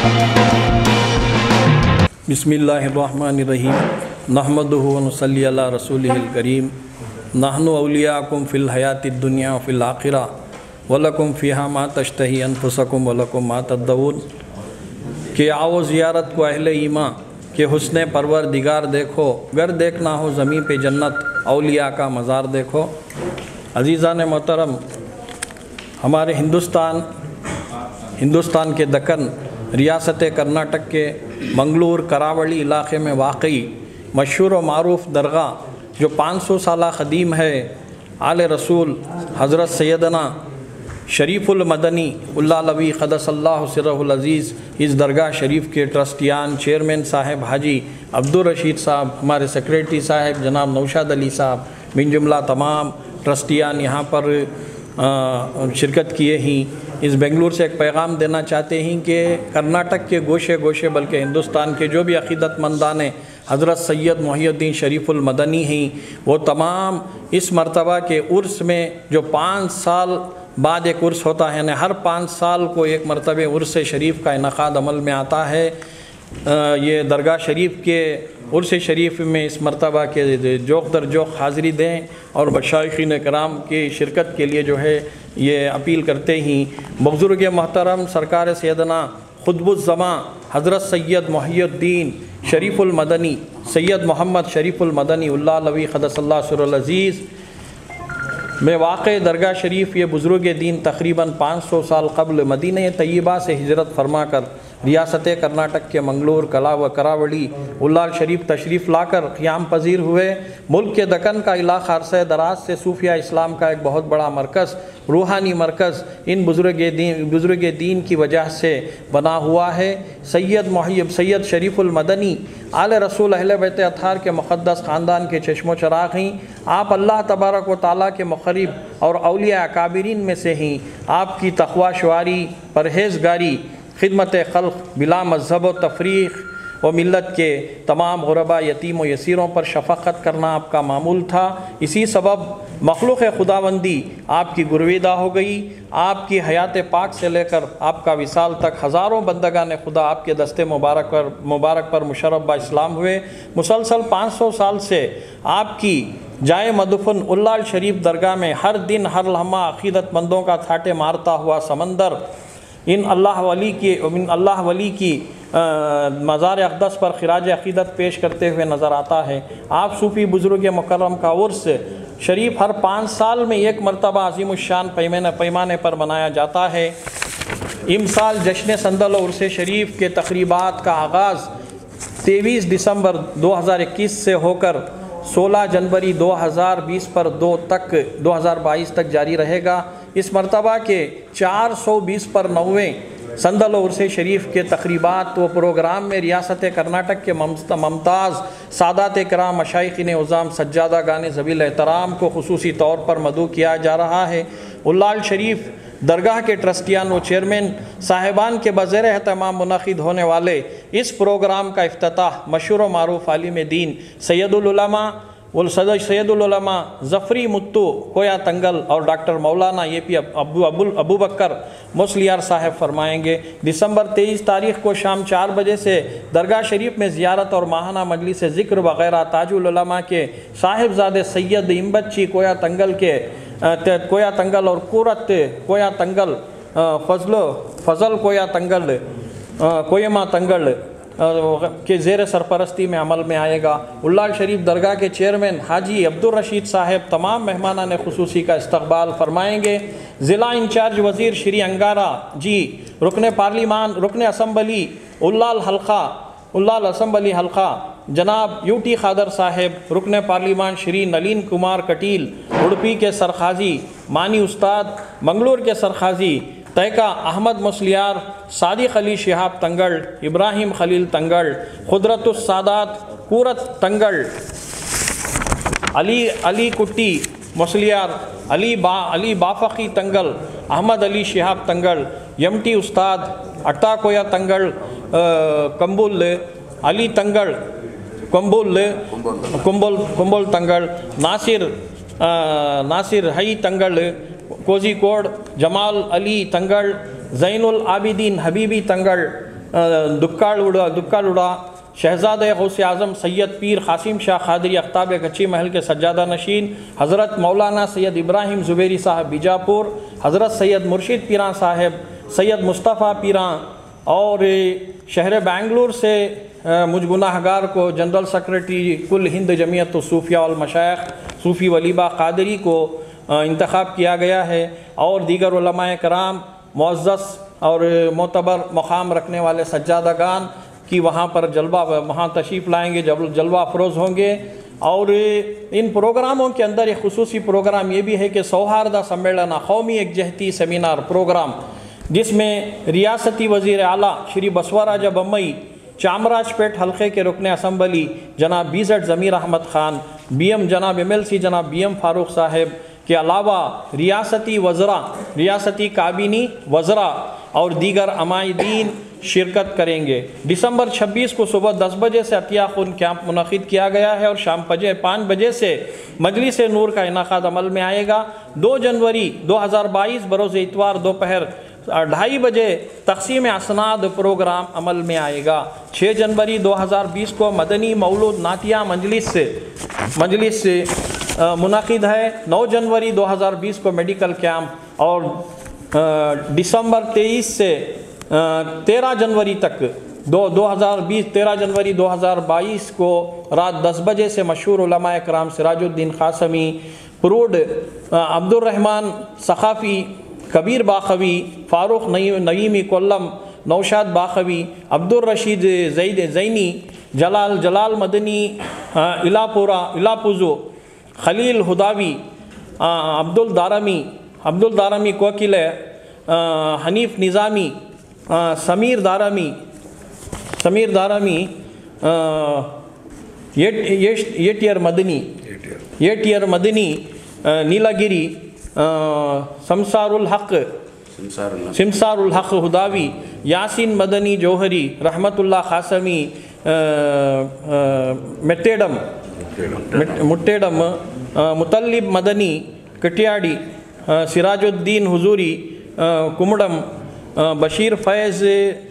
बिस्मिल्लाहिर्रहमानिर्रहीम नहमदुहु व नुसल्ली अला रसूलिहिल करीम नहनु औलियाकुम फ़िल हयातिद दुनिया व फ़िल आखिरा वलकुम फ़ीहा मा तश्तही अनफुसकुम वलकुम मा तदऊन कि आओ ज़ियारत को अहले ईमा कि हुस्ने परवरदिगार देखो, गर देखना हो ज़मीं पे जन्नत औलिया का मज़ार देखो। अज़ीज़ान मोहतरम, हमारे हिंदुस्तान के दक्कन रियासत कर्नाटक के मंगलूर करावली इलाक़े में वाक़ई मशहूर व मारूफ़ दरगाह जो 500 साल क़दीम है, आले रसूल हज़रत सैयदना शरीफुल मदनी उल्लालवी क़दसल्लाहु सिर्रहुल अज़ीज़, इस दरगाह शरीफ के ट्रस्टियान चेयरमैन साहब हाजी अब्दुल रशीद साहब, हमारे सेक्रेटरी साहब जनाब नौशाद अली साहब, बिन जुमला तमाम ट्रस्टियान यहाँ पर शिरकत किए ही इस बेंगलुरु से एक पैगाम देना चाहते हैं कि कर्नाटक के गोशे गोशे बल्कि हिंदुस्तान के जो भी अक़ीदतमंदान हज़रत सैयद मुहियुद्दीन शरीफुल मदनी हैं, वो तमाम इस मरतबा के उर्स में जो 5 साल बाद एक उर्स होता है ना, हर 5 साल को एक मरतबे उर्स शरीफ का इनक़ाद अमल में आता है। ये दरगाह शरीफ के उर्स शरीफ में इस मरतबा के जोक दर जोक हाज़िरी दें और मशाइख़ीन कराम की शिरकत के लिए जो है ये अपील करते ही बुज़ुर्ग मोहतरम सरकार सैयदना ख़ुतबुज़्ज़मां हज़रत सैयद मुहियुद्दीन शरीफुल मदनी सैयद मोहम्मद शरीफुल मदनी उल्लालवी क़दसल्लाहु सिर्रुल अज़ीज़ में वाक़े दरगाह शरीफ ये बुज़ुर्ग दीन तक़रीबन 500 साल क़ब्ल मदीना तय्यबा से हिजरत फरमा कर रियासत कर्नाटक के मंगलूर कला व करावली उल्लाल शरीफ तशरीफ़ लाकर क़याम पजीर हुए। मुल्क के दक्कन का इलाक़ा अरसे दराज से सूफिया इस्लाम का एक बहुत बड़ा मरकज़, रूहानी मरकज़ इन बुज़ुर्ग दीन की वजह से बना हुआ है। सैयद शरीफुल मदनी आले रसूल अहले बैत अत्हार के मुक़द्दस ख़ानदान के चश्मो चराग़ हैं। आप अल्लाह तबारक व तआला के मुक़र्रब और औलिया अकाबिरीन में से हैं। आपकी तक़वा शुआरी, परहेज़गारी, खिदमत खल्क़, बिला मज़हब व तफ़रीक़ व मिल्लत के तमाम गुरबा यतीम व यसीरों पर शफ़क़त करना आपका मामूल था। इसी सबब मखलूक़ खुदाबंदी आपकी गुरविदा हो गई। आपकी हयात पाक से लेकर आपका विसाल तक हज़ारों बंदगान खुदा आपके दस्ते मुबारक पर मुशर्रफ बा इस्लाम हुए। मुसलसल 500 साल से आपकी जाए मदफन उल्लाल शरीफ दरगाह में हर दिन हर लम्हा अक़ीदतमंदों का थाटे मारता हुआ समंदर इन अल्लाह वली की मज़ार अक़दस पर खिराज अक़ीदत पेश करते हुए नज़र आता है। आप सूफ़ी बुज़ुर्ग मुकर्रम का उर्स शरीफ हर 5 साल में एक मरतबा अज़ीमुश्शान पैमाने पर मनाया जाता है। इमसाल जश्न संदल उर्स शरीफ के तक़रीबात का आगाज़ 23 दिसंबर 2021 से होकर 16 जनवरी 2022 पर 2022 तक जारी रहेगा। इस मरतबा के 420 पर 90वें संदल उर्स शरीफ के तक़रीबात व प्रोग्राम में रियासत कर्नाटक के ममताज़ सादात कराम मशाइख़ीन उज़्ज़ाम सज्जादा गाने ज़बील एहतराम को खुसूसी तौर पर मदऊ किया जा रहा है। उल्लाल शरीफ दरगाह के ट्रस्टियान व चेयरमैन साहिबान के बज़ेर एहतमाम मुनक़िद होने वाले इस प्रोग्राम का इफ्तिताह मशहूर व मारूफ़ आलिम दीन सैयदुल उलमा ज़फ़री मुत्तू कोया तंगल और डॉक्टर मौलाना ये अबू बकर मुसलियार साहब फरमाएंगे। दिसंबर 23 तारीख़ को शाम 4 बजे से दरगाह शरीफ में ज़ियारत और माहाना मजलिस ज़िक्र वग़ैरह ताजुल उलमा के साहिबजादे सैयद इम्बच्ची कोया तंगल और कुरत कोया तंगल फजल कोया तंगल कोयमा तंगल के ज़ेर सरपरस्ती में अमल में आएगा। उल्लाल शरीफ दरगाह के चेयरमैन हाजी अब्दुल रशीद साहब तमाम मेहमानान खुसूसी का इस्तकबाल फरमाएंगे। ज़िला इंचार्ज वज़ीर श्री अंगारा जी, रुकन पार्लिमान रुकन असम्बली उल्लाल असम्बली हल्का जनाब यूटी खादर साहब, रुकन पार्लिमान श्री नलीन कुमार कटील उड़पी के सरखाजी, मानी उस्ताद मंगलूर के सरखाजी, तयका अहमद मुसलियार, सादिक अली शिहाब तंगड़, इब्राहिम खलील तंगड़, खुदरतुस सादात कूरत तंगड़, अली कुट्टी मुसलियार, अली बाफ़की तंगल, अहमद अली शिहाब तंगड़, यमटी उस्ताद, अट्टा कोया तंगड़, कंबुल अली तंगड़, कुंबल तंगड़, नासिर हई तंगड़, कोझिकोड, जमाल अली तंगड़, ज़ैनुल आबिदीन हबीबी तंगड़, دکالوڑا شہزادہ غوث اعظم سید پیر قاسم شاہ قادری اختاب کچی محل کے سجادہ نشین حضرت مولانا سید ابراہیم زبیری صاحب بیجاپور، حضرت سید مرشد پیراں صاحب، سید مصطفیٰ پیراں، اور شہر بنگلور سے مجھ گناہ گار کو جنرل سیکرٹری کل ہند جمعیت الصوفیاء والمشائخ صوفی ولیبہ قادری کو انتخاب کیا گیا ہے، اور دیگر علماء کرام معزز اور معتبر مقام رکھنے والے سجادگان کی وہاں پر وہاں تشریف لائیں گے، جلوہ افروز ہوں گے۔ اور ان پروگراموں کے اندر ایک خصوصی پروگرام یہ بھی ہے کہ سوہاردہ سمیلنا قومی یکجہتی سیمینار پروگرام، جس میں ریاستی وزیر اعلیٰ شری بسوراج بمئی، چامراج پیٹ حلقے کے رکن اسمبلی جناب بی زیڈ ضمیر احمد خان، بی ایم جناب MLC جناب بی ایم فاروق صاحب کے علاوہ ریاستی وزراء، ریاستی کابینی وزراء اور دیگر عمائدین شرکت کریں گے۔ دسمبر 26 کو صبح 10 بجے سے عطیہ خون کیمپ منعقد کیا گیا ہے، اور شام 5 بجے سے مجلس نور کا انعقاد عمل میں آئے گا۔ 2 جنوری 2022 بروز اتوار دوپہر 2:30 بجے تقسیم اسناد پروگرام عمل میں آئے گا۔ 6 جنوری 2020 کو مدنی مولود نعتیہ مجلس منعقد ہے۔ 9 جنوری 2020 کو میڈیکل کیمپ، اور دسمبر 23 سے 13 جنوری تک 13 جنوری 2022 کو رات 10 بجے سے مشہور علماء کرام سراج الدین قاسمی، پروڈ عبد الرحمن ثقافی، کبیر باخوی، فاروق نعیمی کولم، نوشاد باخوی، عبد الرشید زینی، جلال مدنی الاپوزو، خلیل ہداوی، عبد الدارمی کوکلے، حنیف نظامی، سمیر دارمی، یٹیر مدنی، نیلاگیری، سمسار الحق ہداوی، یاسین مدنی جوہری، رحمت اللہ قاسمی، مٹیڈم، مطلب مدنی کٹیاڑی، سراج الدین حضوری کمڑم، بشیر فیض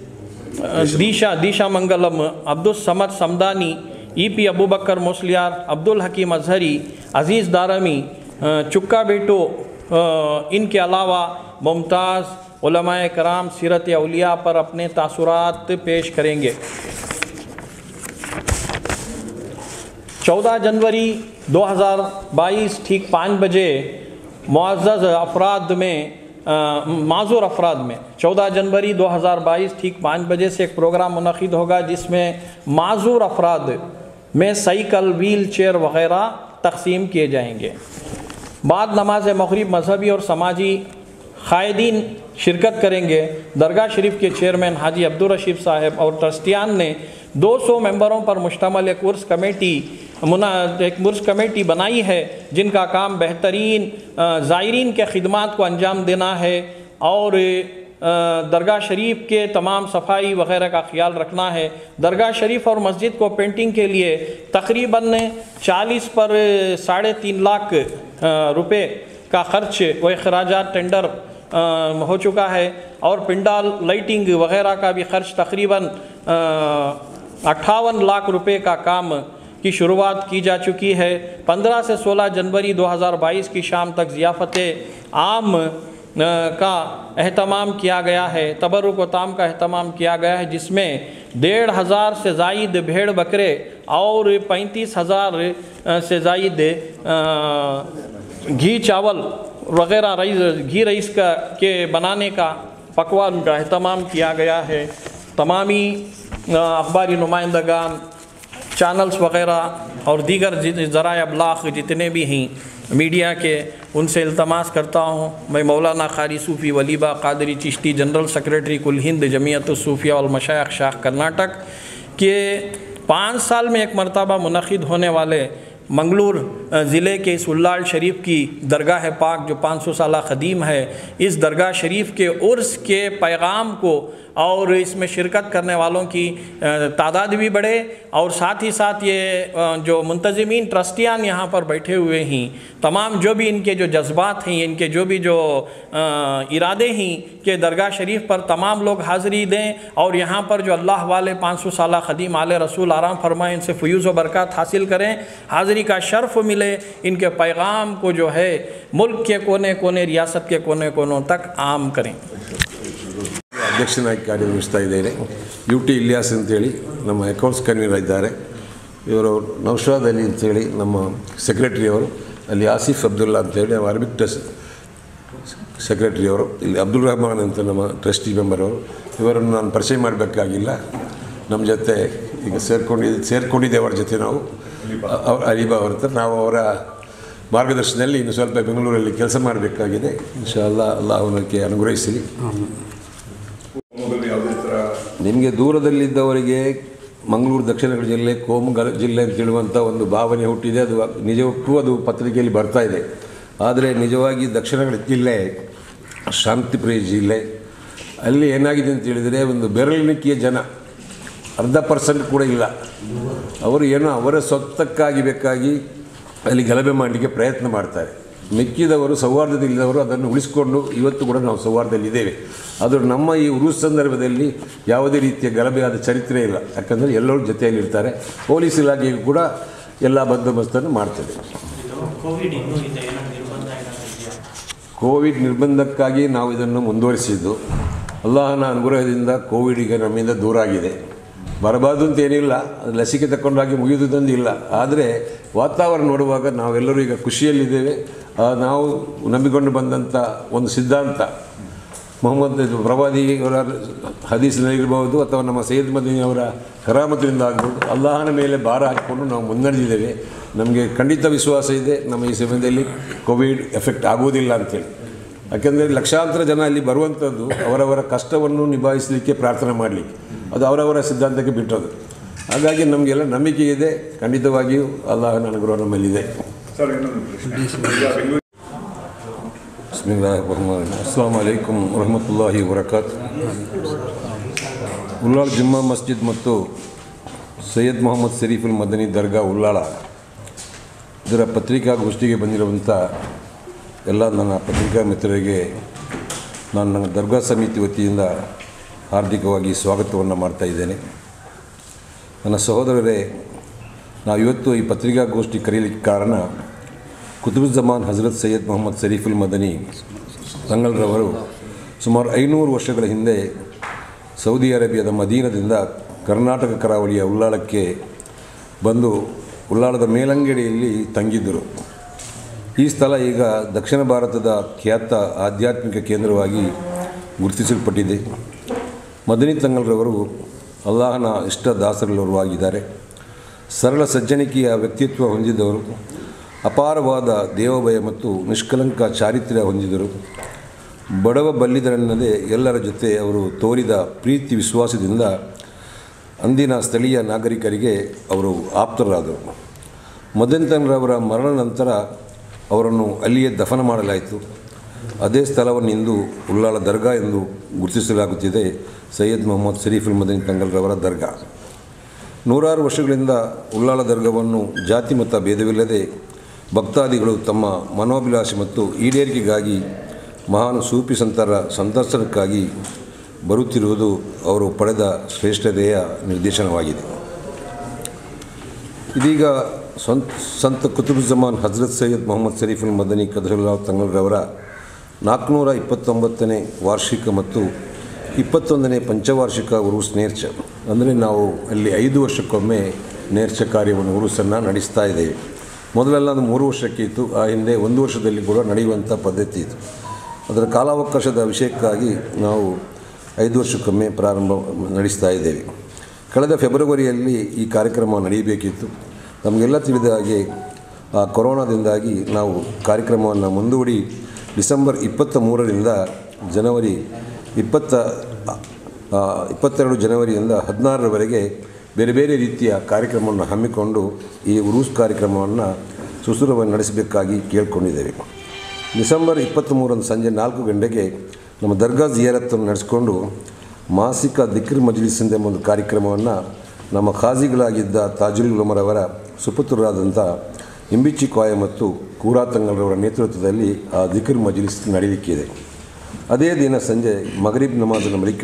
دیشا منگلم، عبد الصمد سمدانی، EP ابوبکر موسلیار، عبد الحکیم اظہری، عزیز دارمی، چکا بیٹو، ان کے علاوہ ممتاز علماء کرام سیرت اولیاء پر اپنے تاثرات پیش کریں گے۔ 14 جنوری 2022 ٹھیک 5 بجے معزز معذور افراد میں 14 جنوری 2022 ٹھیک 5 بجے سے ایک پروگرام منعقد ہوگا، جس میں معذور افراد میں سائیکل، ویل چیئر وغیرہ تقسیم کیے جائیں گے۔ بعد نماز مغرب مذہبی اور سماجی قائدین شرکت کریں گے۔ درگاہ شریف کے چیئرمین حاجی عبدالرشید صاحب اور ٹرسٹیان نے 200 ممبروں پر مشتمل ایک عرس کمیٹی بنائی ہے، جن کا کام بہترین زائرین کے خدمات کو انجام دینا ہے، اور درگاہ شریف کے تمام صفائی وغیرہ کا خیال رکھنا ہے۔ درگاہ شریف اور مسجد کو پینٹنگ کے لیے تقریباً 40 پر 3.5 لاکھ روپے کا خرچ و اخراجات ٹینڈر ہو چکا ہے، اور پنڈال لائٹنگ وغیرہ کا بھی خرچ تقریباً 58 لاکھ روپے کا کام کی شروعات کی جا چکی ہے۔ 15 سے 16 جنوری 2022 کی شام تک ضیافت عام کا اہتمام کیا گیا ہے، تبرک و تام کا اہتمام کیا گیا ہے، جس میں 1,500 سے زائد بھیڑ بکرے اور 35,000 سے زائد گھی چاول وغیرہ گھی رئیس کے بنانے کا پکوان کا اہتمام کیا گیا ہے۔ تمامی اخباری نمائندگان، چینلز وغیرہ اور دیگر ذرائع ابلاغ جتنے بھی ہیں میڈیا کے، ان سے التماس کرتا ہوں، میں مولانا قاری صوفی ولیبہ قادری چشتی، جنرل سیکرٹری کل ہند جمعیت الصوفیاء والمشائخ شاخ کرناٹک، کہ 5 سال میں ایک مرتبہ منعقد ہونے والے منگلور ضلع کے اس اللال شریف کی درگاہ پاک جو 500 سالہ قدیم ہے، اس درگاہ شریف کے عرس کے پیغام کو और इसमें शिरकत करने वालों की तादाद भी बढ़े, और साथ ही साथ ये जो मुंतज़िमीन ट्रस्टियान यहाँ पर बैठे हुए हैं, तमाम जो भी इनके जो जज्बात हैं, इनके जो भी जो इरादे हैं कि दरगाह शरीफ पर तमाम लोग हाज़िरी दें, और यहाँ पर जो अल्लाह वाले 500 साल ख़दीम आले रसूल आराम फरमाएँ, इनसे फ़यूज़ व बरकत हासिल करें, हाज़िरी का शर्फ़ मिले, इनके पैगाम को जो है मुल्क के कोने कोने, रियासत के कोने कोनों तक आम करें। ಅಧ್ಯಕ್ಷನಾಗಿ ಕಾರ್ಯನಿರ್ವಹಿಸ್ತಾ ಇದ್ದೇನೆ. UT ಇಲಿಯಾಸ್ ಅಂತೇಳಿ ನಮ್ಮ ಅಕೌಂಟ್ಸ್ ಕನ್ವೀನರ್ ಇದ್ದಾರೆ. ಇವರು ನೌಶಾದ್ ಅಲಿ ಅಂತೇಳಿ ನಮ್ಮ ಸೆಕ್ರೆಟರಿಯವರು, ಅಲ್ಲಿ ಆಸಿಫ್ ಅಬ್ದುಲ್ಲಾ ಅಂತೇಳಿ ನಮ್ಮ ಅರಬಿಕ್ ಟ್ರಸ್ಟ್ ಸೆಕ್ರೆಟರಿಯವರು, ಇಲ್ಲಿ ಅಬ್ದುಲ್ ರಹಮಾನ್ ಅಂತ ನಮ್ಮ ಟ್ರಸ್ಟಿ ಮೆಂಬರ್ ಅವರು. ಇವರನ್ನು ನಾನು ಪರಿಚಯ ಮಾಡಬೇಕಾಗಿಲ್ಲ, ನಮ್ಮ ಜೊತೆ ಈಗ ಸೇರ್ಕೊಂಡಿದ್ದೇವೆ ಅವ್ರ ಜೊತೆ ನಾವು. ಅಲಿಬಾ ಅವ್ರ ಹತ್ರ ನಾವು ಅವರ ಮಾರ್ಗದರ್ಶನದಲ್ಲಿ ಇನ್ನು ಸ್ವಲ್ಪ ಬೆಂಗಳೂರಲ್ಲಿ ಕೆಲಸ ಮಾಡಬೇಕಾಗಿದೆ. ಇನ್ಶಾ ಅಲ್ಲಾಹ್ ಅವನಕ್ಕೆ ಅನುಗ್ರಹಿಸಲಿ. ನಿಮಗೆ ದೂರದಲ್ಲಿದ್ದವರಿಗೆ ಮಂಗಳೂರು ದಕ್ಷಿಣ ಕನ್ನಡ ಜಿಲ್ಲೆ ಕೋಮುಗಲ ಜಿಲ್ಲೆ ಅಂತ ಹೇಳುವಂಥ ಒಂದು ಭಾವನೆ ಹುಟ್ಟಿದೆ. ಅದು ನಿಜಕ್ಕೂ ಅದು ಪತ್ರಿಕೆಯಲ್ಲಿ ಬರ್ತಾ ಇದೆ. ಆದರೆ ನಿಜವಾಗಿ ದಕ್ಷಿಣ ಕನ್ನಡ ಜಿಲ್ಲೆ ಶಾಂತಿಪ್ರಿಯ ಜಿಲ್ಲೆ. ಅಲ್ಲಿ ಏನಾಗಿದೆ ಅಂತ ಹೇಳಿದರೆ, ಒಂದು ಬೆರಳೆಣಿಕೆಯ ಜನ, 0.5% ಕೂಡ ಇಲ್ಲ. ಅವರು ಏನೋ ಅವರ ಸ್ವಂತಕ್ಕಾಗಿ ಬೇಕಾಗಿ ಅಲ್ಲಿ ಗಲಭೆ ಮಾಡಲಿಕ್ಕೆ ಪ್ರಯತ್ನ ಮಾಡ್ತಾರೆ. ಮಿಕ್ಕಿದವರು ಸೌಹಾರ್ದದಲ್ಲಿದ್ದವರು ಅದನ್ನು ಉಳಿಸಿಕೊಂಡು ಇವತ್ತು ಕೂಡ ನಾವು ಸೌಹಾರ್ದದಲ್ಲಿದ್ದೇವೆ. ಆದರೂ ನಮ್ಮ ಈ ಉರುಸ್ ಸಂದರ್ಭದಲ್ಲಿ ಯಾವುದೇ ರೀತಿಯ ಗಲಭೆಯಾದ ಚರಿತ್ರೆ ಇಲ್ಲ. ಯಾಕಂದರೆ ಎಲ್ಲರೂ ಜೊತೆಯಲ್ಲಿರ್ತಾರೆ. ಪೊಲೀಸ್ ಇಲಾಖೆಗೂ ಕೂಡ ಎಲ್ಲ ಬಂದೋಬಸ್ತನ್ನು ಮಾಡ್ತದೆ. ಕೋವಿಡ್ ನಿರ್ಬಂಧಕ್ಕಾಗಿ ನಾವು ಇದನ್ನು ಮುಂದುವರಿಸಿದ್ದು. ಅಲ್ಲಾಹನ ಅನುಗ್ರಹದಿಂದ ಕೋವಿಡಿಗೆ ನಮ್ಮಿಂದ ದೂರ ಆಗಿದೆ. ಬರಬಾರ್ದು ಅಂತ ಏನಿಲ್ಲ, ಲಸಿಕೆ ತಗೊಂಡಾಗಿ ಮುಗಿದುದಂದು ಇಲ್ಲ. ಆದರೆ ವಾತಾವರಣ ನೋಡುವಾಗ ನಾವೆಲ್ಲರೂ ಈಗ ಖುಷಿಯಲ್ಲಿದ್ದೇವೆ. ನಾವು ನಂಬಿಕೊಂಡು ಬಂದಂಥ ಒಂದು ಸಿದ್ಧಾಂತ, ಮೊಹಮ್ಮದ್ ಪ್ರವಾದಿಯವರ ಹದೀಸ್ನಲ್ಲಿರ್ಬೋದು ಅಥವಾ ನಮ್ಮ ಸೈಯದ್ ಮದೀನಿಯವರ ಕರಾಮತಿನಿಂದ ಆಗ್ಬೋದು, ಅಲ್ಲಾಹನ ಮೇಲೆ ಭಾರ ಹಾಕಿಕೊಂಡು ನಾವು ಮುನ್ನಡೆದಿದ್ದೇವೆ. ನಮಗೆ ಖಂಡಿತ ವಿಶ್ವಾಸ ಇದೆ ನಮ್ಮ ಈ ಸಮಯದಲ್ಲಿ ಕೋವಿಡ್ ಎಫೆಕ್ಟ್ ಆಗುವುದಿಲ್ಲ ಅಂಥೇಳಿ. ಯಾಕೆಂದರೆ ಲಕ್ಷಾಂತರ ಜನ ಅಲ್ಲಿ ಬರುವಂಥದ್ದು ಅವರವರ ಕಷ್ಟವನ್ನು ನಿಭಾಯಿಸಲಿಕ್ಕೆ, ಪ್ರಾರ್ಥನೆ ಮಾಡಲಿಕ್ಕೆ, ಅದು ಅವರವರ ಸಿದ್ಧಾಂತಕ್ಕೆ ಬಿಟ್ಟದು. ಹಾಗಾಗಿ ನಮಗೆಲ್ಲ ನಂಬಿಕೆ ಇದೆ. ಖಂಡಿತವಾಗಿಯೂ ಅಲ್ಲಾಹನ ಅನುಗ್ರಹ ನಮ್ಮಲ್ಲಿದೆ. ಅಸ್ಸಲಾಮು ಅಲೈಕುಂ ವರಹಮತುಲ್ಲಾಹಿ ವಬರಕಾತು. ಉಲ್ಲಾಳ ಜುಮ್ಮಾ ಮಸ್ಜಿದ್ ಮತ್ತು ಸೈಯದ್ ಮೊಹಮ್ಮದ್ ಶರೀಫುಲ್ ಮದನಿ ದರ್ಗಾ ಉಲ್ಲಾಳ ಇದರ ಪತ್ರಿಕಾಗೋಷ್ಠಿಗೆ ಬಂದಿರುವಂಥ ಎಲ್ಲ ನನ್ನ ಪತ್ರಿಕಾ ಮಿತ್ರರಿಗೆ ನಾನು ನನ್ನ ದರ್ಗಾ ಸಮಿತಿ ವತಿಯಿಂದ ಹಾರ್ದಿಕವಾಗಿ ಸ್ವಾಗತವನ್ನು ಮಾಡ್ತಾಯಿದ್ದೇನೆ. ನನ್ನ ಸಹೋದರರೇ, ನಾವು ಇವತ್ತು ಈ ಪತ್ರಿಕಾಗೋಷ್ಠಿ ಕರೆಯಲಿಕ್ಕೆ ಕಾರಣ, ಕುತುಬುಜ್ಜಮಾನ್ ಹಜರತ್ ಸೈಯದ್ ಮೊಹಮ್ಮದ್ ಶರೀಫುಲ್ ಮದನಿ ತಂಗಲ್ರವರು ಸುಮಾರು 500 ವರ್ಷಗಳ ಹಿಂದೆ ಸೌದಿ ಅರೇಬಿಯಾದ ಮದೀನದಿಂದ ಕರ್ನಾಟಕ ಕರಾವಳಿಯ ಉಲ್ಲಾಳಕ್ಕೆ ಬಂದು ಉಲ್ಲಾಳದ ಮೇಲಂಗಡಿಯಲ್ಲಿ ತಂಗಿದ್ದರು. ಈ ಸ್ಥಳ ಈಗ ದಕ್ಷಿಣ ಭಾರತದ ಖ್ಯಾತ ಆಧ್ಯಾತ್ಮಿಕ ಕೇಂದ್ರವಾಗಿ ಗುರುತಿಸಲ್ಪಟ್ಟಿದೆ. ಮದನಿ ತಂಗಲ್ರವರು ಅಲ್ಲಾಹನ ಇಷ್ಟ ದಾಸರಲ್ಲವರು ಆಗಿದ್ದಾರೆ. ಸರಳ ಸಜ್ಜನಿಕೆಯ ವ್ಯಕ್ತಿತ್ವ ಹೊಂದಿದವರು, ಅಪಾರವಾದ ದೇವಭಯ ಮತ್ತು ನಿಷ್ಕಲಂಕ ಚಾರಿತ್ರ್ಯ ಹೊಂದಿದರು. ಬಡವ ಬಲ್ಲಿದರೆನ್ನದೇ ಎಲ್ಲರ ಜೊತೆ ಅವರು ತೋರಿದ ಪ್ರೀತಿ ವಿಶ್ವಾಸದಿಂದ ಅಂದಿನ ಸ್ಥಳೀಯ ನಾಗರಿಕರಿಗೆ ಅವರು ಆಪ್ತರಾದರು. ಮದನಿ ತಂಗಲ್ರವರ ಮರಣ ನಂತರ ಅವರನ್ನು ಅಲ್ಲಿಯೇ ದಫನ ಮಾಡಲಾಯಿತು. ಅದೇ ಸ್ಥಳವನ್ನು ಇಂದು ಉಲ್ಲಾಳ ದರ್ಗಾ ಎಂದು ಗುರುತಿಸಲಾಗುತ್ತಿದೆ. ಸೈಯದ್ ಮೊಹಮ್ಮದ್ ಶರೀಫುಲ್ ಮದನಿ ತಂಗಲ್ರವರ ದರ್ಗಾ. 100 ವರ್ಷಗಳಿಂದ ಉಲ್ಲಾಳ ದರ್ಗಾವನ್ನು ಜಾತಿ ಮತ ಭೇದವಿಲ್ಲದೆ ಭಕ್ತಾದಿಗಳು ತಮ್ಮ ಮನೋಭಿಲಾಷೆ ಮತ್ತು ಈಡೇರಿಕೆಗಾಗಿ ಮಹಾನ್ ಸೂಫಿ ಸಂತರ ಸಂದರ್ಶನಕ್ಕಾಗಿ ಬರುತ್ತಿರುವುದು ಅವರು ಪಡೆದ ಶ್ರೇಷ್ಠತೆಯ ನಿರ್ದೇಶನವಾಗಿದೆ. ಇದೀಗ ಸಂತ ಕುತುಬುಜ್ಜಮಾನ್ ಹಜರತ್ ಸೈಯದ್ ಮೊಹಮ್ಮದ್ ಶರೀಫುಲ್ ಮದನಿ ಕದ್ರಲ್ಲಾ ತಂಗಲ್ರವರ 429ನೇ ವಾರ್ಷಿಕ ಮತ್ತು 21ನೇ ಪಂಚವಾರ್ಷಿಕ ಉರುಸ್ ನೇರ್ಚ, ಅಂದರೆ ನಾವು ಅಲ್ಲಿ 5 ವರ್ಷಕ್ಕೊಮ್ಮೆ ನೇರ್ಚ ಕಾರ್ಯವನ್ನು ಉರುಸನ್ನು ನಡೆಸ್ತಾ ಇದ್ದೇವೆ. ಮೊದಲೆಲ್ಲ ಅದು 3 ವರ್ಷಕ್ಕೆ ಇತ್ತು. ಆ ಹಿಂದೆ 1 ವರ್ಷದಲ್ಲಿ ಕೂಡ ನಡೆಯುವಂಥ ಪದ್ಧತಿ ಇತ್ತು. ಅದರ ಕಾಲಾವಕಾಶದ ವಿಷಯಕ್ಕಾಗಿ ನಾವು 5 ವರ್ಷಕ್ಕೊಮ್ಮೆ ಪ್ರಾರಂಭ ನಡೆಸ್ತಾ ಇದ್ದೇವೆ. ಕಳೆದ ಫೆಬ್ರವರಿಯಲ್ಲಿ ಈ ಕಾರ್ಯಕ್ರಮ ನಡೆಯಬೇಕಿತ್ತು. ನಮಗೆಲ್ಲ ತಿಳಿದ ಹಾಗೆ ಆ ಕೊರೋನಾದಿಂದಾಗಿ ನಾವು ಕಾರ್ಯಕ್ರಮವನ್ನು ಮುಂದೂಡಿ ಡಿಸೆಂಬರ್ 23ರಿಂದ ಜನವರಿ 22 ಜನವರಿಯಿಂದ 16ರವರೆಗೆ ಬೇರೆ ಬೇರೆ ರೀತಿಯ ಕಾರ್ಯಕ್ರಮವನ್ನು ಹಮ್ಮಿಕೊಂಡು ಈ ಉರೂಸ್ ಕಾರ್ಯಕ್ರಮವನ್ನು ಸುಸೂರವಾಗಿ ನಡೆಸಬೇಕಾಗಿ ಕೇಳಿಕೊಂಡಿದ್ದೇವೆ. ಡಿಸೆಂಬರ್ 23ರಂದು ಸಂಜೆ 4 ಗಂಟೆಗೆ ನಮ್ಮ ದರ್ಗಾ ಜಿಯಾರತ್ತನ್ನು ನಡೆಸಿಕೊಂಡು ಮಾಸಿಕ ದಿಕ್ರ್ ಮಜ್ಲಿಸ್ ಎಂಬ ಒಂದು ಕಾರ್ಯಕ್ರಮವನ್ನು ನಮ್ಮ ಖಾಜಿಗಳಾಗಿದ್ದ ತಾಜುಲ್ ಉಲಮರವರ ಸುಪುತ್ರರಾದಂಥ ಇಂಬಿಚ್ಚಿ ಕಾಯ ಮತ್ತು ಕೂರಾತಂಗಲ್ರವರ ನೇತೃತ್ವದಲ್ಲಿ ಆ ದಿಕ್ರ್ ಮಜ್ಲಿಸ್ ನಡೆಯಲಿಕ್ಕಿದೆ. ಅದೇ ದಿನ ಸಂಜೆ ಮಗರಿಬ್ ನಮಾಜಿನ ಬಳಿಕ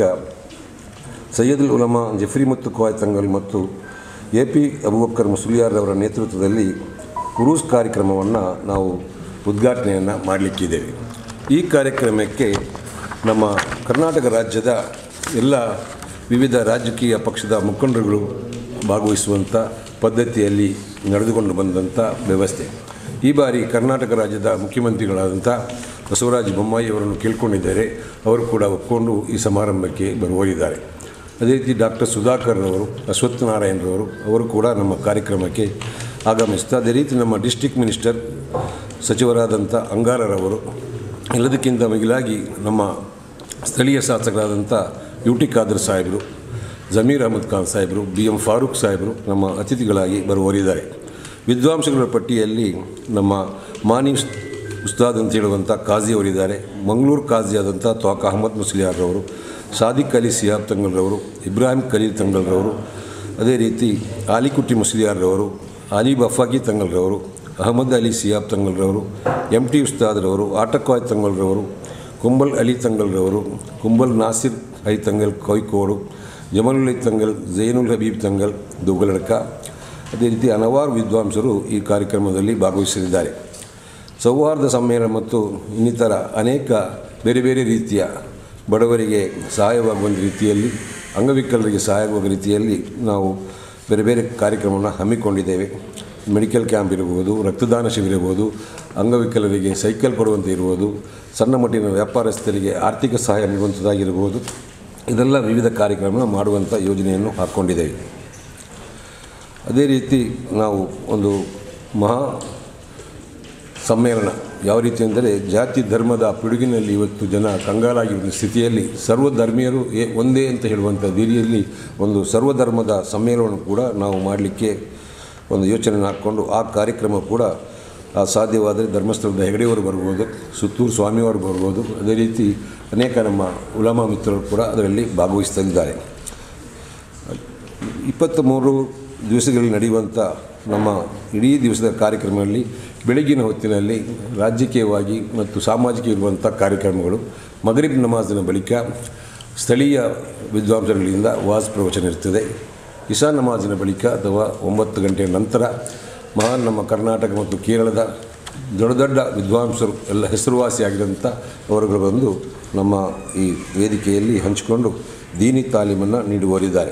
ಸೈಯದುಲ್ ಉಲಮಾ ಜಫ್ರಿ ಮತ್ತು ಕಾಯ್ ತಂಗಲ್ ಮತ್ತು AP ಅಬುಬಕ್ಕರ್ ಮುಸ್ಲಿಯಾರ್ರವರ ನೇತೃತ್ವದಲ್ಲಿ ಉರೂಸ್ ಕಾರ್ಯಕ್ರಮವನ್ನು ನಾವು ಉದ್ಘಾಟನೆಯನ್ನು ಮಾಡಲಿಕ್ಕಿದ್ದೇವೆ. ಈ ಕಾರ್ಯಕ್ರಮಕ್ಕೆ ನಮ್ಮ ಕರ್ನಾಟಕ ರಾಜ್ಯದ ಎಲ್ಲ ವಿವಿಧ ರಾಜಕೀಯ ಪಕ್ಷದ ಮುಖಂಡರುಗಳು ಭಾಗವಹಿಸುವಂಥ ಪದ್ಧತಿಯಲ್ಲಿ ನಡೆದುಕೊಂಡು ಬಂದಂಥ ವ್ಯವಸ್ಥೆ. ಈ ಬಾರಿ ಕರ್ನಾಟಕ ರಾಜ್ಯದ ಮುಖ್ಯಮಂತ್ರಿಗಳಾದಂಥ ಬಸವರಾಜ ಬೊಮ್ಮಾಯಿ ಅವರನ್ನು ಕೇಳ್ಕೊಂಡಿದ್ದಾರೆ. ಅವರು ಕೂಡ ಒಪ್ಪಿಕೊಂಡು ಈ ಸಮಾರಂಭಕ್ಕೆ ಬರುವರಿದ್ದಾರೆ. ಅದೇ ರೀತಿ ಡಾಕ್ಟರ್ ಸುಧಾಕರ್ ಅವರು, ಅಶ್ವತ್ಥ ನಾರಾಯಣರವರು ಅವರು ಕೂಡ ನಮ್ಮ ಕಾರ್ಯಕ್ರಮಕ್ಕೆ ಆಗಮಿಸ್ತಾ, ಅದೇ ರೀತಿ ನಮ್ಮ ಡಿಸ್ಟ್ರಿಕ್ಟ್ ಮಿನಿಸ್ಟರ್ ಸಚಿವರಾದಂಥ ಅಂಗಾರರವರು, ಎಲ್ಲದಕ್ಕಿಂತ ಮಿಗಿಲಾಗಿ ನಮ್ಮ ಸ್ಥಳೀಯ ಶಾಸಕರಾದಂಥ UT ಖಾದರ್ ಸಾಹೇಬರು, ಜಮೀರ್ ಅಹಮದ್ ಖಾನ್ ಸಾಹೇಬರು, BM ಫಾರೂಕ್ ಸಾಹೇಬರು ನಮ್ಮ ಅತಿಥಿಗಳಾಗಿ ಬರುವರಿದ್ದಾರೆ. ವಿದ್ವಾಂಸಗಳ ಪಟ್ಟಿಯಲ್ಲಿ ನಮ್ಮ ಮಾನಿ ಉಸ್ತಾದ್ ಅಂತ ಹೇಳುವಂಥ ಕಾಜಿ ಅವರಿದ್ದಾರೆ. ಮಂಗಳೂರು ಕಾಜಿ ಆದಂಥ ತ್ವಾಕ ಅಹಮದ್ ಮುಸ್ಲಿಯಾರ್ರವರು, ಸಾದಿಕ್ ಅಲಿ ಸಿಯಾಬ್ ತಂಗಲ್ರವರು, ಇಬ್ರಾಹಿಂ ಖಲೀಲ್ ತಂಗಲ್ರವರು, ಅದೇ ರೀತಿ ಆಲಿಕುಟ್ಟಿ ಮುಸ್ಲಿಯಾರ್ರವರು, ಅಲಿ ಬಫಾಕಿ ತಂಗಲ್ರವರು, ಅಹಮದ್ ಅಲಿ ಸಿಯಾಬ್ ತಂಗಲ್ರವರು, MT ಉಸ್ತಾದ್ರವರು, ಆಟಕ್ವಾಯ್ ತಂಗಲ್ರವರು, ಕುಂಬಲ್ ಅಲಿ ತಂಗಲ್ರವರು, ಕುಂಬಲ್ ನಾಸಿರ್ ಐ ತಂಗಲ್ ಕೊಯ್ಕೋಡು, ಜಮಲುಲ್ ತಂಗಲ್, ಝೈನುಲ್ ಹಬೀಬ್ ತಂಗಲ್ ದುಗ್ಗಲಡ್ಕ, ಅದೇ ರೀತಿ ಹಲವಾರು ವಿದ್ವಾಂಸರು ಈ ಕಾರ್ಯಕ್ರಮದಲ್ಲಿ ಭಾಗವಹಿಸಲಿದ್ದಾರೆ. ಸೌಹಾರ್ದ ಸಮ್ಮೇಳನ ಮತ್ತು ಇನ್ನಿತರ ಅನೇಕ ಬೇರೆ ಬೇರೆ ರೀತಿಯ ಬಡವರಿಗೆ ಸಹಾಯವಾಗುವಂಥ ರೀತಿಯಲ್ಲಿ, ಅಂಗವಿಕಲರಿಗೆ ಸಹಾಯವಾಗುವ ರೀತಿಯಲ್ಲಿ ನಾವು ಬೇರೆ ಬೇರೆ ಕಾರ್ಯಕ್ರಮವನ್ನು ಹಮ್ಮಿಕೊಂಡಿದ್ದೇವೆ. ಮೆಡಿಕಲ್ ಕ್ಯಾಂಪ್ ಇರ್ಬೋದು, ರಕ್ತದಾನ ಶಿಬಿರ ಇರ್ಬೋದು, ಅಂಗವಿಕಲರಿಗೆ ಸೈಕಲ್ ಕೊಡುವಂತೆ ಇರ್ಬೋದು, ಸಣ್ಣ ಮಟ್ಟಿನ ವ್ಯಾಪಾರಸ್ಥರಿಗೆ ಆರ್ಥಿಕ ಸಹಾಯ ನೀಡುವಂಥದ್ದಾಗಿರ್ಬೋದು, ಇದೆಲ್ಲ ವಿವಿಧ ಕಾರ್ಯಕ್ರಮ ಮಾಡುವಂಥ ಯೋಜನೆಯನ್ನು ಹಾಕ್ಕೊಂಡಿದ್ದೇವೆ. ಅದೇ ರೀತಿ ನಾವು ಒಂದು ಮಹಾ ಸಮ್ಮೇಳನ ಯಾವ ರೀತಿ ಅಂದರೆ, ಜಾತಿ ಧರ್ಮದ ಪಿಡುಗಿನಲ್ಲಿ ಇವತ್ತು ಜನ ಕಂಗಾಲಾಗಿರುವ ಸ್ಥಿತಿಯಲ್ಲಿ ಸರ್ವಧರ್ಮೀಯರು ಒಂದೇ ಅಂತ ಹೇಳುವಂಥ ರೀತಿಯಲ್ಲಿ ಒಂದು ಸರ್ವಧರ್ಮದ ಸಮ್ಮೇಳನ ಕೂಡ ನಾವು ಮಾಡಲಿಕ್ಕೆ ಒಂದು ಯೋಚನೆ ಹಾಕ್ಕೊಂಡು ಆ ಕಾರ್ಯಕ್ರಮ ಕೂಡ ಸಾಧ್ಯವಾದರೆ ಧರ್ಮಸ್ಥಳದ ಹೆಗಡೆಯವರು ಬರ್ಬೋದು, ಸುತ್ತೂರು ಸ್ವಾಮಿಯವರು ಬರ್ಬೋದು, ಅದೇ ರೀತಿ ಅನೇಕ ನಮ್ಮ ಉಲಮಾ ಮಿತ್ರರು ಕೂಡ ಅದರಲ್ಲಿ ಭಾಗವಹಿಸ್ತಿದ್ದಾರೆ. 23 ದಿವಸಗಳಲ್ಲಿ ನಡೆಯುವಂಥ ನಮ್ಮ ಇಡೀ ದಿವಸದ ಕಾರ್ಯಕ್ರಮದಲ್ಲಿ ಬೆಳಗಿನ ಹೊತ್ತಿನಲ್ಲಿ ರಾಜಕೀಯವಾಗಿ ಮತ್ತು ಸಾಮಾಜಿಕ ಇರುವಂಥ ಕಾರ್ಯಕ್ರಮಗಳು, ಮಗರಿಬ್ ನಮಾಜಿನ ಬಳಿಕ ಸ್ಥಳೀಯ ವಿದ್ವಾಂಸರುಗಳಿಂದ ವಾಜ್ ಪ್ರವಚನ ಇರ್ತದೆ. ಇಶಾ ನಮಾಜಿನ ಬಳಿಕ ಅಥವಾ 9 ಗಂಟೆಯ ನಂತರ ಮಹಾನ್ ನಮ್ಮ ಕರ್ನಾಟಕ ಮತ್ತು ಕೇರಳದ ದೊಡ್ಡ ದೊಡ್ಡ ವಿದ್ವಾಂಸರು ಎಲ್ಲ ಹೆಸರುವಾಸಿಯಾಗಿರೋಂಥ ಅವರುಗಳು ಬಂದು ನಮ್ಮ ಈ ವೇದಿಕೆಯಲ್ಲಿ ಹಂಚಿಕೊಂಡು ದೀನಿ ತಾಲೀಮನ್ನು ನೀಡುವರಿದ್ದಾರೆ.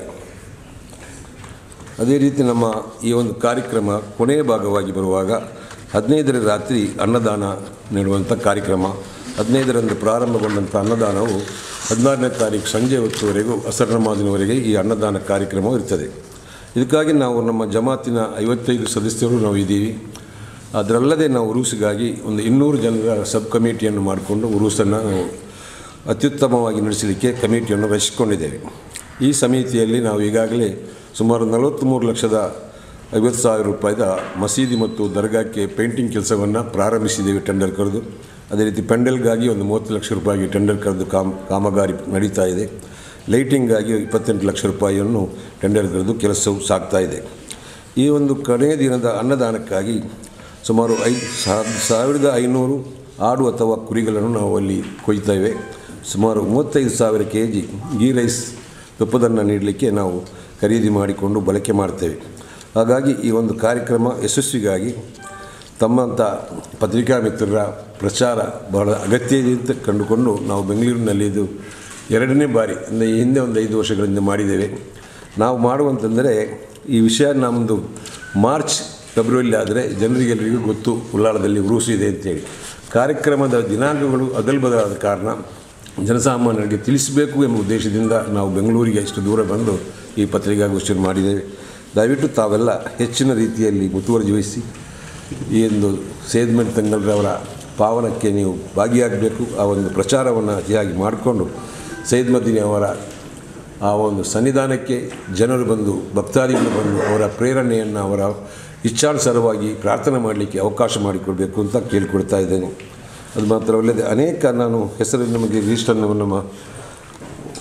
ಅದೇ ರೀತಿ ನಮ್ಮ ಈ ಒಂದು ಕಾರ್ಯಕ್ರಮ ಕೊನೆಯ ಭಾಗವಾಗಿ ಬರುವಾಗ 15ರ ರಾತ್ರಿ ಅನ್ನದಾನ ನೀಡುವಂಥ ಕಾರ್ಯಕ್ರಮ. 15ರಂದು ಪ್ರಾರಂಭಗೊಂಡಂಥ ಅನ್ನದಾನವು 16ನೇ ತಾರೀಕು ಸಂಜೆ ಹೊತ್ತುವರೆಗೂ ಅಸರ್ ನಮಾಜಿನವರೆಗೆ ಈ ಅನ್ನದಾನ ಕಾರ್ಯಕ್ರಮ ಇರ್ತದೆ. ಇದಕ್ಕಾಗಿ ನಾವು ನಮ್ಮ ಜಮಾತಿನ 55 ಸದಸ್ಯರು ನಾವು ಇದ್ದೀವಿ. ಅದರಲ್ಲದೆ ನಾವು ಉರೂಸಿಗಾಗಿ ಒಂದು 200 ಜನರ ಸಬ್ ಕಮಿಟಿಯನ್ನು ಮಾಡಿಕೊಂಡು ಉರೂಸನ್ನು ನಾವು ಅತ್ಯುತ್ತಮವಾಗಿ ನಡೆಸಲಿಕ್ಕೆ ಕಮಿಟಿಯನ್ನು ರಚಿಸಿಕೊಂಡಿದ್ದೇವೆ. ಈ ಸಮಿತಿಯಲ್ಲಿ ನಾವು ಈಗಾಗಲೇ ಸುಮಾರು 43,50,000 ರೂಪಾಯಿದ ಮಸೀದಿ ಮತ್ತು ದರ್ಗಾಕ್ಕೆ ಪೇಂಟಿಂಗ್ ಕೆಲಸವನ್ನು ಪ್ರಾರಂಭಿಸಿದ್ದೇವೆ, ಟೆಂಡರ್ ಕರೆದು. ಅದೇ ರೀತಿ ಪೆಂಡಲ್ಗಾಗಿ ಒಂದು 30 ಲಕ್ಷ ರೂಪಾಯಿಗೆ ಟೆಂಡರ್ ಕರೆದು ಕಾಮಗಾರಿ ನಡೀತಾ ಇದೆ. ಲೈಟಿಂಗಾಗಿ 28 ಲಕ್ಷ ರೂಪಾಯಿಯನ್ನು ಟೆಂಡರ್ ಕರೆದು ಕೆಲಸವು ಸಾಗ್ತಾ ಇದೆ. ಈ ಒಂದು ಕೊನೆಯ ದಿನದ ಅನ್ನದಾನಕ್ಕಾಗಿ ಸುಮಾರು 1,500 ಆಡು ಅಥವಾ ಕುರಿಗಳನ್ನು ನಾವು ಅಲ್ಲಿ ಕೊಯ್ತೇವೆ. ಸುಮಾರು 35,000 kg ಗೀ ರೈಸ್ ತುಪ್ಪದನ್ನು ನೀಡಲಿಕ್ಕೆ ನಾವು ಖರೀದಿ ಮಾಡಿಕೊಂಡು ಬಳಕೆ ಮಾಡ್ತೇವೆ. ಹಾಗಾಗಿ ಈ ಒಂದು ಕಾರ್ಯಕ್ರಮ ಯಶಸ್ವಿಗಾಗಿ ತಮ್ಮಂಥ ಪತ್ರಿಕಾ ಮಿತ್ರರ ಪ್ರಚಾರ ಬಹಳ ಅಗತ್ಯ ಇದೆ ಅಂತ ಕಂಡುಕೊಂಡು ನಾವು ಬೆಂಗಳೂರಿನಲ್ಲಿ ಇದು 2ನೇ ಬಾರಿ, ಅಂದರೆ ಹಿಂದೆ ಒಂದು 5 ವರ್ಷಗಳಿಂದ ಮಾಡಿದ್ದೇವೆ. ನಾವು ಮಾಡುವಂತಂದರೆ ಈ ವಿಷಯ ನಮ್ಮದು ಮಾರ್ಚ್ ಫೆಬ್ರವರಿಲಿ ಆದರೆ ಜನರಿಗೆಲ್ಲರಿಗೂ ಗೊತ್ತು ಉಳ್ಳಾಳದಲ್ಲಿ ಉರೂಸು ಇದೆ ಅಂತೇಳಿ. ಕಾರ್ಯಕ್ರಮದ ದಿನಾಂಕಗಳು ಅದಲ್ಬದಾದ ಕಾರಣ ಜನಸಾಮಾನ್ಯರಿಗೆ ತಿಳಿಸಬೇಕು ಎಂಬ ಉದ್ದೇಶದಿಂದ ನಾವು ಬೆಂಗಳೂರಿಗೆ ಇಷ್ಟು ದೂರ ಬಂದು ಈ ಪತ್ರಿಕಾಗೋಷ್ಠಿಯನ್ನು ಮಾಡಿದ್ದೇವೆ. ದಯವಿಟ್ಟು ತಾವೆಲ್ಲ ಹೆಚ್ಚಿನ ರೀತಿಯಲ್ಲಿ ಮುತುವರ್ಜಿ ವಹಿಸಿ ಈ ಒಂದು ಸೇದ್ಮೆಂಟ್ ತಂಗಲ್ರವರ ಪಾವನಕ್ಕೆ ನೀವು ಭಾಗಿಯಾಗಬೇಕು. ಆ ಒಂದು ಪ್ರಚಾರವನ್ನು ಅತಿಯಾಗಿ ಮಾಡಿಕೊಂಡು ಸೈಯದ್ ಮದೀನಿ ಅವರ ಆ ಒಂದು ಸನ್ನಿಧಾನಕ್ಕೆ ಜನರು ಬಂದು, ಭಕ್ತಾದಿಗಳು ಬಂದು ಅವರ ಪ್ರೇರಣೆಯನ್ನು, ಅವರ ಇಚ್ಛಾನುಸಾರವಾಗಿ ಪ್ರಾರ್ಥನೆ ಮಾಡಲಿಕ್ಕೆ ಅವಕಾಶ ಮಾಡಿಕೊಡಬೇಕು ಅಂತ ಕೇಳಿಕೊಡ್ತಾ ಇದ್ದೇನೆ. ಅದು ಮಾತ್ರವಲ್ಲದೆ ಅನೇಕ ನಾನು ಹೆಸರು ನಮಗೆ ರಿಜಿಸ್ಟರ್ ನಮ್ಮ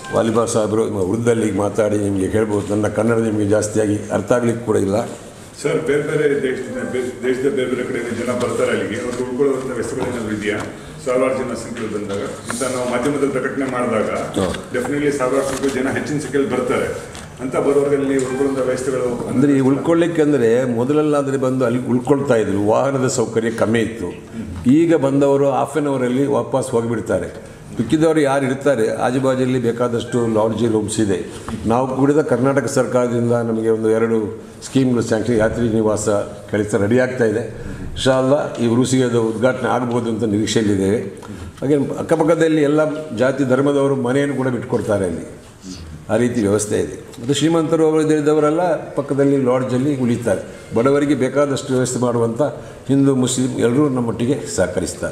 ವಾಲಿಬಾಲ್ ಸಾಹೇಬರು ಉರ್ದಲ್ಲಿ ಮಾತಾಡಿ ನಿಮಗೆ ಹೇಳ್ಬೋದು. ನನ್ನ ಕನ್ನಡ ನಿಮಗೆ ಜಾಸ್ತಿಯಾಗಿ ಅರ್ಥ ಆಗ್ಲಿಕ್ಕೆ ಕೂಡ ಇಲ್ಲ. ಸರ್, ಬೇರೆ ಬೇರೆ ದೇಶದ ಬೇರೆ ಬೇರೆ ಕಡೆ ಜನ ಬರ್ತಾರೆ ಅಲ್ಲಿಗೆ, ಅವ್ರಿಗೆ ಉಳ್ಕೊಳ್ಳುವಂಥ ವ್ಯವಸ್ಥೆಗಳೇನಾದ್ರು ಇದೆಯಾ? ಸಾವಿರಾರು ಜನ ಸಂಖ್ಯೆಯಲ್ಲಿ ಬಂದಾಗ ಅಂತ ನಾವು ಮಾಧ್ಯಮದಲ್ಲಿ ಪ್ರಕಟಣೆ ಮಾಡಿದಾಗ ಡೆಫಿನೆಟ್ಲಿ ಸಾವಿರಾರು ಸಂಖ್ಯೆ ಜನ ಹೆಚ್ಚಿನ ಸಂಖ್ಯೆಯಲ್ಲಿ ಬರ್ತಾರೆ ಅಂತ ಬರೋರಲ್ಲಿ ಉಳ್ಕೊಳ್ಳುವಂಥ ವ್ಯವಸ್ಥೆಗಳು ಅಂದರೆ ಈ ಉಳ್ಕೊಳ್ಳಿಕ್ಕೆ ಅಂದರೆ ಮೊದಲೆಲ್ಲಾದರೆ ಬಂದು ಅಲ್ಲಿ ಉಳ್ಕೊಳ್ತಾ ಇದ್ರು, ವಾಹನದ ಸೌಕರ್ಯ ಕಮ್ಮಿ ಇತ್ತು. ಈಗ ಬಂದವರು ಹಾಫ್ ಆನ್ ಅವರಲ್ಲಿ ವಾಪಸ್ ಹೋಗಿಬಿಡ್ತಾರೆ. ಮಿಕ್ಕಿದವರು ಯಾರು ಇರ್ತಾರೆ ಆಜುಬಾಜಲ್ಲಿ ಬೇಕಾದಷ್ಟು ಲಾಡ್ಜಿ ರೂಮ್ಸ್ ಇದೆ. ನಾವು ಕೂಡ ಕರ್ನಾಟಕ ಸರ್ಕಾರದಿಂದ ನಮಗೆ ಒಂದು 2 ಸ್ಕೀಮ್ಗಳು ಸ್ಯಾಂಕ್ಷನ್, ಯಾತ್ರಿ ನಿವಾಸ ಕೆಲಸ ರೆಡಿ ಆಗ್ತಾ ಇದೆ. ಇನ್ಶಾಅಲ್ಲಾ ಈ ಉರುಸಿಗೆ ಅದು ಉದ್ಘಾಟನೆ ಆಗ್ಬೋದು ಅಂತ ನಿರೀಕ್ಷೆಯಲ್ಲಿದ್ದೇವೆ. ಹಾಗೆ ಅಕ್ಕಪಕ್ಕದಲ್ಲಿ ಎಲ್ಲ ಜಾತಿ ಧರ್ಮದವರು ಮನೆಯನ್ನು ಕೂಡ ಬಿಟ್ಕೊಡ್ತಾರೆ ಅಲ್ಲಿ, ಆ ರೀತಿ ವ್ಯವಸ್ಥೆ ಇದೆ. ಮತ್ತು ಶ್ರೀಮಂತರು ಅವರಿದ್ದವರೆಲ್ಲ ಪಕ್ಕದಲ್ಲಿ ಲಾಡ್ಜಲ್ಲಿ ಉಳಿತಾರೆ. ಬಡವರಿಗೆ ಬೇಕಾದಷ್ಟು ವ್ಯವಸ್ಥೆ ಮಾಡುವಂಥ ಹಿಂದೂ ಮುಸ್ಲಿಂ ಎಲ್ಲರೂ ನಮ್ಮೊಟ್ಟಿಗೆ ಸಹಕರಿಸ್ತಾರೆ.